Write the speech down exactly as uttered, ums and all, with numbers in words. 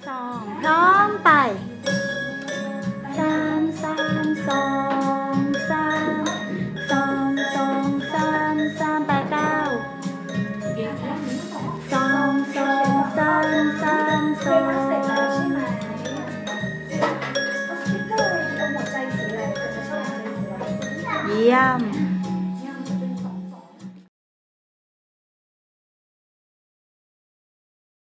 สองพร้อมไปสามสามสองสามสองสองสามสามแปดเก้าสองสองสามสามสองเสร็จแล้วใช่ไหมเอาสติ๊กเกอร์เอาหัวใจสีอะไรจะชอบหัวใจสีอะไรเยี่ยม